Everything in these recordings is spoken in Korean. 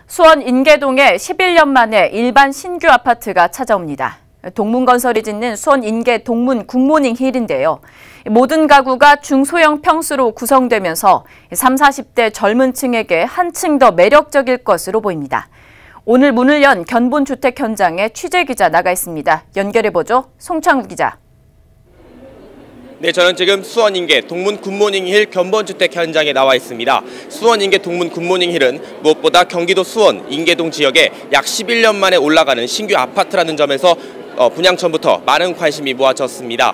수원 인계동에 11년 만에 일반 신규 아파트가 찾아옵니다. 동문건설이 짓는 수원 인계 동문 굿모닝 힐인데요. 모든 가구가 중소형 평수로 구성되면서 30, 40대 젊은 층에게 한층 더 매력적일 것으로 보입니다. 오늘 문을 연 견본주택 현장에 취재기자 나가 있습니다. 연결해보죠. 송창우 기자. 네, 저는 지금 수원 인계 동문 굿모닝 힐 견본주택 현장에 나와 있습니다. 수원 인계 동문 굿모닝 힐은 무엇보다 경기도 수원 인계동 지역에 약 11년 만에 올라가는 신규 아파트라는 점에서 분양 전부터 많은 관심이 모아졌습니다.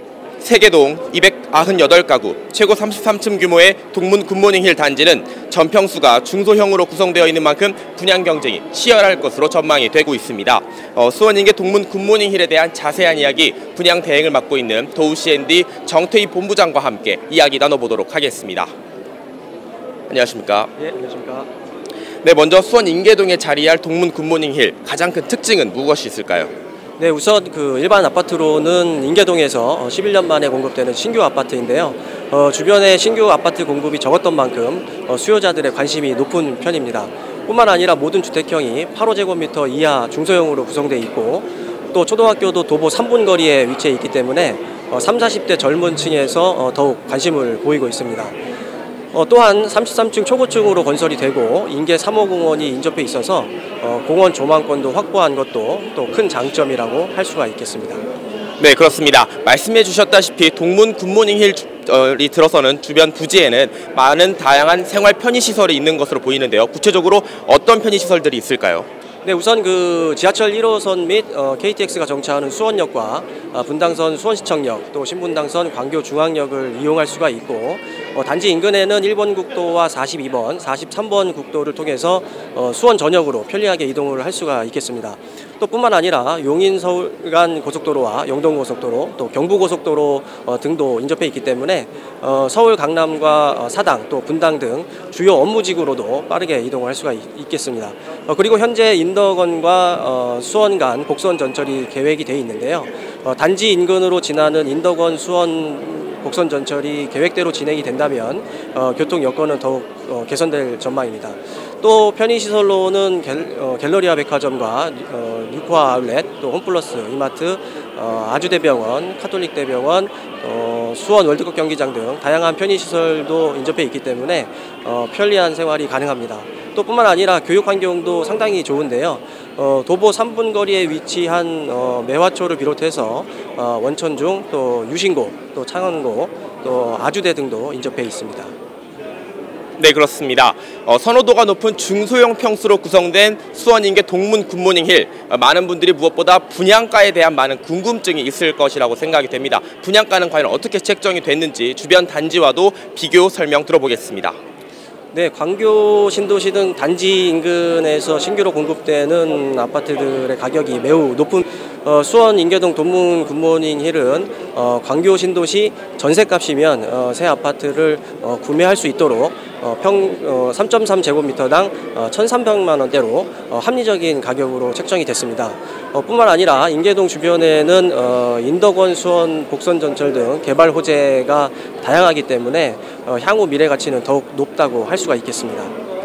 세계동 298가구, 최고 33층 규모의 동문 굿모닝 힐 단지는 전평수가 중소형으로 구성되어 있는 만큼 분양 경쟁이 치열할 것으로 전망이 되고 있습니다. 수원 인계 동문 굿모닝 힐에 대한 자세한 이야기, 분양 대행을 맡고 있는 도우 C&D 정태희 본부장과 함께 이야기 나눠보도록 하겠습니다. 안녕하십니까? 네, 안녕하십니까? 네, 먼저 수원 인계동에 자리할 동문 굿모닝 힐 가장 큰 특징은 무엇이 있을까요? 네, 우선 일반 아파트로는 인계동에서 11년 만에 공급되는 신규 아파트인데요. 주변에 신규 아파트 공급이 적었던 만큼 수요자들의 관심이 높은 편입니다. 뿐만 아니라 모든 주택형이 8호제곱미터 이하 중소형으로 구성되어 있고 또 초등학교도 도보 3분 거리에 위치해 있기 때문에 30, 40대 젊은 층에서 더욱 관심을 보이고 있습니다. 또한 33층 초고층으로 건설이 되고 인계 3호 공원이 인접해 있어서 공원 조망권도 확보한 것도 또 큰 장점이라고 할 수가 있겠습니다. 네, 그렇습니다. 말씀해 주셨다시피 동문 굿모닝 힐이 들어서는 주변 부지에는 많은 다양한 생활 편의시설이 있는 것으로 보이는데요. 구체적으로 어떤 편의시설들이 있을까요? 네, 우선 지하철 1호선 및 KTX가 정차하는 수원역과 분당선 수원시청역, 또 신분당선 광교중앙역을 이용할 수가 있고 단지 인근에는 1번 국도와 42번, 43번 국도를 통해서 수원 전역으로 편리하게 이동을 할 수가 있겠습니다. 또 뿐만 아니라 용인-서울 간 고속도로와 영동고속도로, 또 경부고속도로 등도 인접해 있기 때문에 서울 강남과 사당, 또 분당 등 주요 업무지구로도 빠르게 이동을 할 수가 있겠습니다. 그리고 현재 인덕원과 수원 간 곡선 전철이 계획이 되어 있는데요. 단지 인근으로 지나는 인덕원 수원 곡선 전철이 계획대로 진행이 된다면 교통 여건은 더욱 개선될 전망입니다. 또 편의시설로는 갤러리아 백화점과 뉴코아 아울렛, 또 홈플러스, 이마트, 아주대병원, 카톨릭대병원, 수원 월드컵 경기장 등 다양한 편의시설도 인접해 있기 때문에 편리한 생활이 가능합니다. 또 뿐만 아니라 교육환경도 상당히 좋은데요. 도보 3분 거리에 위치한 매화초를 비롯해서 원천중, 또 유신고, 또 창원고, 또 아주대 등도 인접해 있습니다. 네, 그렇습니다. 선호도가 높은 중소형 평수로 구성된 수원 인계 동문 굿모닝 힐, 많은 분들이 무엇보다 분양가에 대한 많은 궁금증이 있을 것이라고 생각이 됩니다. 분양가는 과연 어떻게 책정이 됐는지 주변 단지와도 비교 설명 들어보겠습니다. 네, 광교, 신도시 등 단지 인근에서 신규로 공급되는 아파트들의 가격이 매우 높은 수원 인계동 동문 굿모닝 힐은 광교, 신도시 전세값이면 새 아파트를 구매할 수 있도록 3.3제곱미터당 1,300만 원대로 합리적인 가격으로 책정이 됐습니다. 뿐만 아니라 인계동 주변에는 인덕원, 수원, 곡선전철 등 개발 호재가 다양하기 때문에 향후 미래 가치는 더욱 높다고 할 수가 있겠습니다.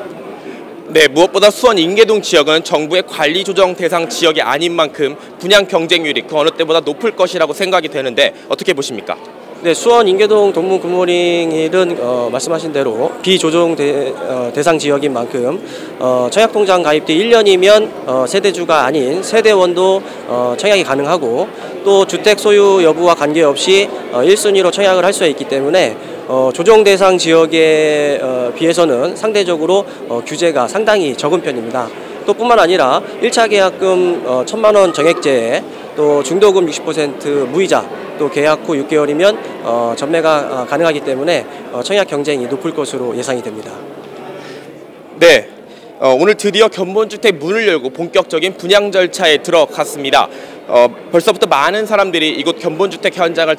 네, 무엇보다 수원 인계동 지역은 정부의 관리 조정 대상 지역이 아닌 만큼 분양 경쟁률이 그 어느 때보다 높을 것이라고 생각이 되는데 어떻게 보십니까? 네, 수원 인계동 동문 굿모닝 힐은 말씀하신 대로 비조정 대상 지역인 만큼 청약통장 가입 뒤 1년이면 세대주가 아닌 세대원도 청약이 가능하고 또 주택 소유 여부와 관계없이 1순위로 청약을 할 수 있기 때문에 조정 대상 지역에 비해서는 상대적으로 규제가 상당히 적은 편입니다. 또 뿐만 아니라 1차 계약금 1,000만 원 정액제에 또 중도금 60% 무이자, 또 계약 후 6개월이면 전매가 가능하기 때문에 청약 경쟁이 높을 것으로 예상이 됩니다. 네, 오늘 드디어 견본주택 문을 열고 본격적인 분양 절차에 들어갔습니다. 벌써부터 많은 사람들이 이곳 견본주택 현장을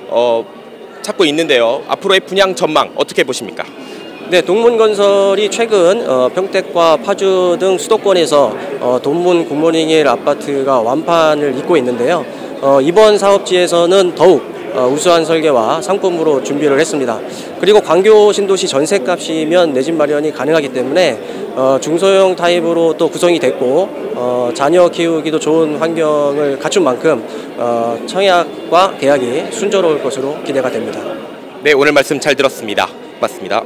찾고 있는데요. 앞으로의 분양 전망 어떻게 보십니까? 네, 동문건설이 최근 평택과 파주 등 수도권에서 동문 굿모닝 힐 아파트가 완판을 잇고 있는데요. 이번 사업지에서는 더욱 우수한 설계와 상품으로 준비를 했습니다. 그리고 광교 신도시 전셋값이면 내 집 마련이 가능하기 때문에 중소형 타입으로 또 구성이 됐고 자녀 키우기도 좋은 환경을 갖춘 만큼 청약과 계약이 순조로울 것으로 기대가 됩니다. 네, 오늘 말씀 잘 들었습니다. 맞습니다.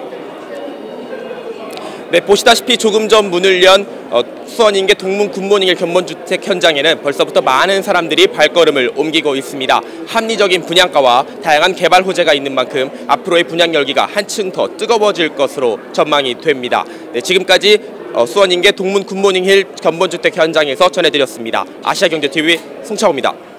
네, 보시다시피 조금 전 문을 연 수원 인계 동문 굿모닝힐 견본주택 현장에는 벌써부터 많은 사람들이 발걸음을 옮기고 있습니다. 합리적인 분양가와 다양한 개발 호재가 있는 만큼 앞으로의 분양 열기가 한층 더 뜨거워질 것으로 전망이 됩니다. 네, 지금까지 수원 인계 동문 굿모닝힐 견본주택 현장에서 전해드렸습니다. 아시아경제TV 송창호입니다.